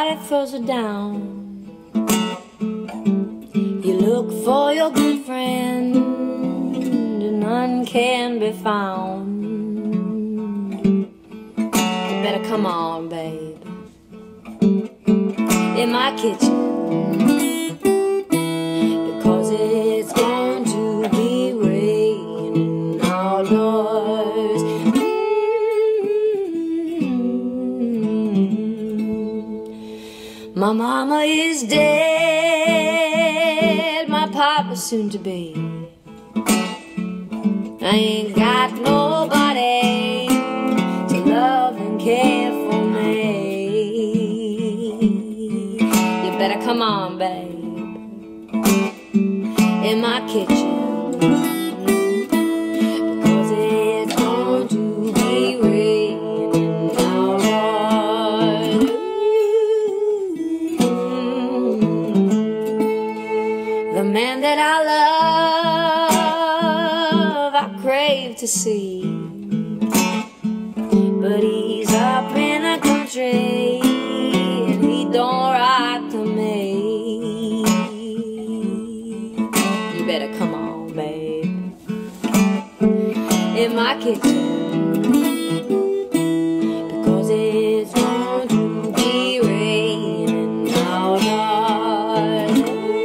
everybody throws it down. You look for your good friend, and none can be found. You better come on, babe, in my kitchen, because it's going to be raining outdoors. My mama is dead, my papa's soon to be. I ain't got nobody to love and care for me. You better come on, babe, in my kitchen, because it's going to be raining outdoors. The man that I love, I crave to see, but he's up in the country and he don't write to me. You better come on, babe, in my kitchen, because it's going to be raining outdoors.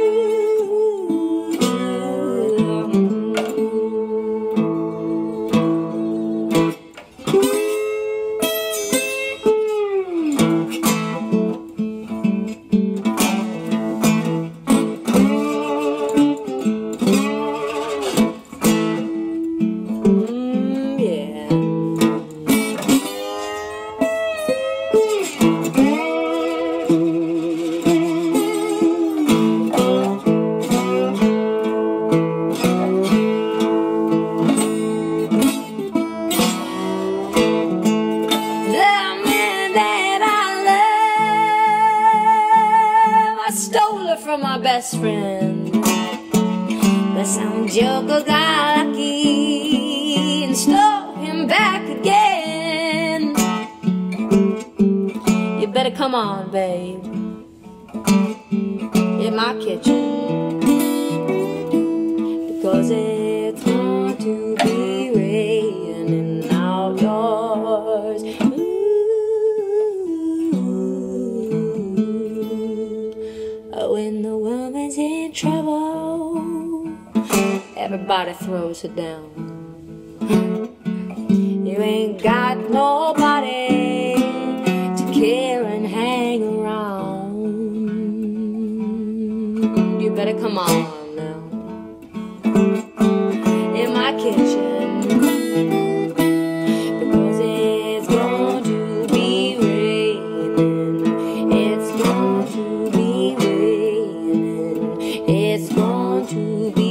From my best friend, but some joker got lucky and stole him back again. You better come on, babe, in my kitchen, because it's going to be raining outdoors. When the woman's in trouble, everybody throws her down. You ain't got nobody to care and hang around. You better come on now, in my kitchen, because it's going to be raining. It's going to be raining. It's going to be